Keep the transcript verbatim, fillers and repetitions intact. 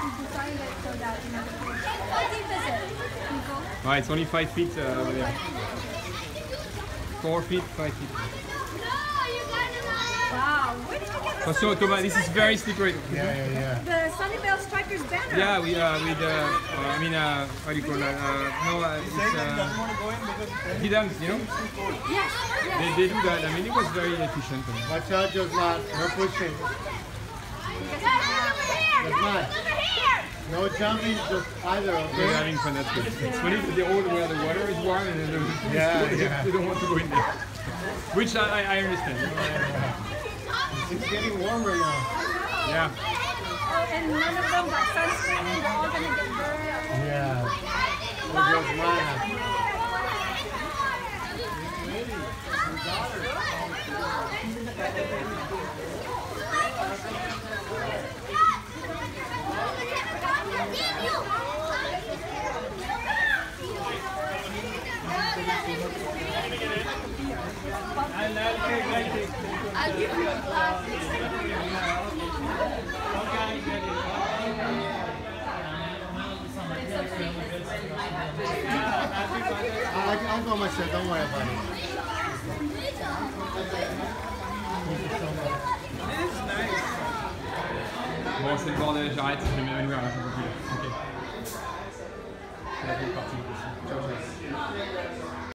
designed it so that, you know, how deep is it, Nico? Right, it's only five feet uh, over there. Four feet, five feet. Wow, where did you get the So, Thomas, this is very slippery. Yeah, yeah, yeah. The Sunnyvale Strikers banner? Yeah, we uh, with uh, uh, I mean, uh, how do you call that? Uh, no, uh, it's uh, hidden, you know. Yes, yes. They, they do that. I mean, it was very efficient. Watch out, just not. No pushing. Just not. No jumping, just either, okay? We're having fun, that's good. It's funny that they're all where the water is warm and then they, Yeah, they, yeah. they don't want to go in there. Which I, I understand. It's getting warmer now. Yeah. Oh, and none of them got sunscreen, they're all gonna get burned. Yeah. Or just not. I'll give you a glass. I, I'll go myself, don't worry about it. Bon, c'est le bordel, j'arrête, je vais m'évanouir là, j'en peux plus. Ok. C'est la bonne partie. Ciao, ciao.